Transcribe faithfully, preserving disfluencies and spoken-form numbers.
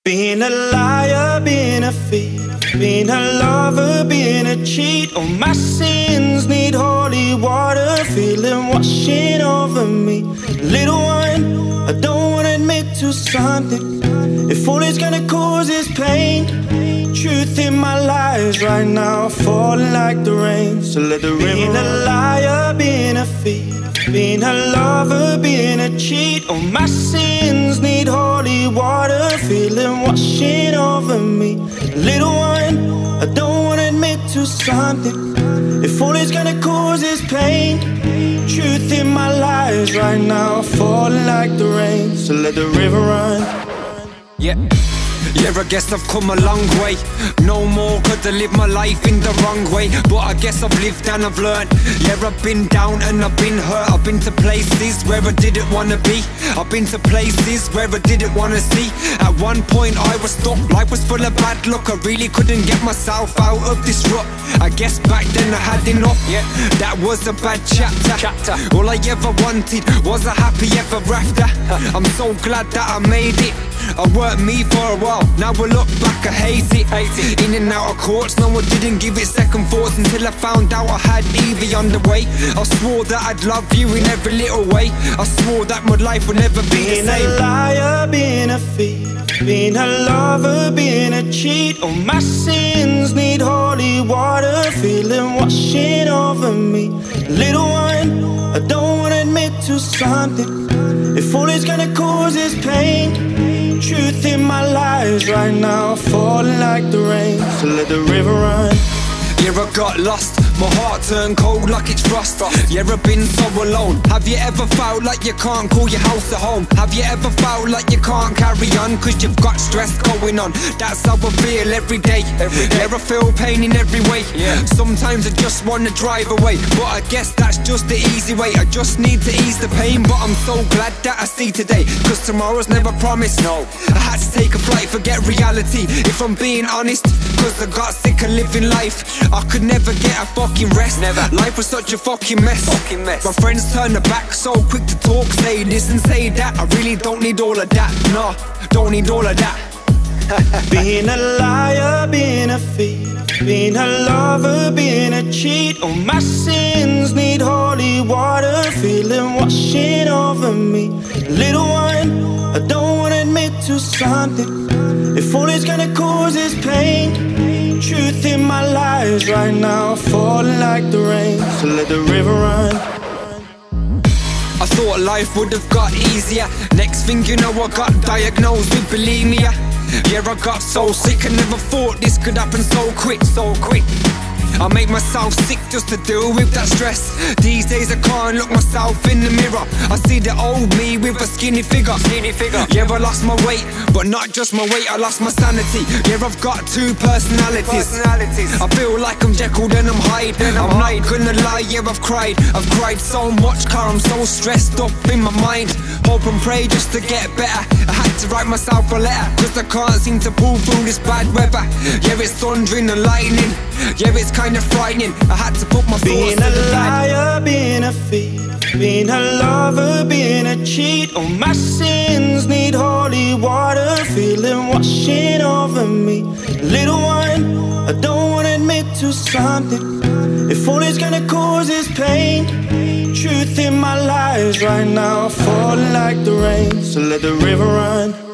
Being a liar, being a thief, being a lover, being a cheat. All my sins need holy water, feeling washing over me. Little one, I don't wanna admit to something. If all it's gonna cause is pain, truth in my lies right now falling like the rain. So let the river. Being a liar, being a thief, being a lover, being a cheat. All my sins need holy water, feeling washing over me. Little one, I don't wanna admit to something. If all it's gonna cause is pain, truth in my lies right now falling like the rain. So let the river run. Yeah, yeah, I guess I've come a long way. No more could I live my life in the wrong way, but I guess I've lived and I've learned. Yeah, I've been down and I've been hurt. I've been to places where I didn't wanna be. I've been to places where I didn't wanna see. At one point I was stuck, life was full of bad luck. I really couldn't get myself out of this rut. I guess back then I had enough. Yeah, that was a bad chapter. chapter. All I ever wanted was a happy ever after. I'm so glad that I made it. I worked me for a while, now I look back, I hate it. hate it In and out of courts, no I didn't give it second thoughts, until I found out I had Evie on the way. I swore that I'd love you in every little way. I swore that my life would never be being the same. Being a liar, being a thief, being a lover, being a cheat. All my sins need holy water, feeling washing over me. Little one, I don't wanna admit to something. If all it's gonna cause is pain, truth in my lies right now falling like the rain. So let the river run. Yeah, I got lost, my heart turned cold like it's frost. Yeah, I've been so alone. Have you ever felt like you can't call your house a home? Have you ever felt like you can't carry on cause you've got stress going on? That's how I feel every day, every day. Yeah, I feel pain in every way. Yeah. Sometimes I just wanna drive away, but I guess that's just the easy way. I just need to ease the pain, but I'm so glad that I see today, cause tomorrow's never promised. No, I had to take a flight, forget reality, if I'm being honest, cause I got sick of living life. I could never get a fucking rest. Never. Life was such a fucking mess. Fucking mess. My friends turned their back, so quick to talk, say this and say that. I really don't need all of that. No, don't need all of that. Being a liar, being a thief, being a lover, being a cheat. All my sins need holy water, feeling washing over me. Little one, I don't wanna admit to something. If all it's gonna cause is pain, truth in my lies right now falling like the rain. So let the river run. I thought life would have got easier. Next thing you know I got diagnosed with bulimia. Yeah, I got so sick, I never thought this could happen so quick, so quick. I make myself sick just to deal with that stress. These days I can't look myself in the mirror. I see the old me with a skinny figure. Skinny figure. Yeah, I lost my weight, but not just my weight, I lost my sanity. Yeah, I've got two personalities. personalities. I feel like I'm Jekyll and I'm Hyde. Then I'm, I'm not gonna lie, yeah, I've cried. I've cried so much, car I'm so stressed up in my mind. Hope and pray just to get better. I had to write myself a letter, cause I can't seem to pull through this bad weather. Yeah, it's thundering and lightning. Yeah, it's kind of frightening. I had to put my thoughts being to a the liar, being a thief, being a lover, being a cheat. All my sins need holy water, feeling washing over me. Little one, I don't wanna admit to something. If all it's gonna cause is pain, truth in my lies right now falling like the rain. So let the river run.